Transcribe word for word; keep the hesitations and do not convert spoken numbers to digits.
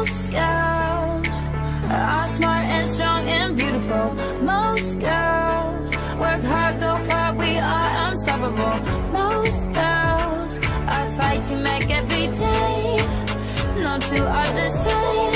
Most girls are smart and strong and beautiful. Most girls work hard, go far, we are unstoppable. Most girls are fighting back every day. No two are the same.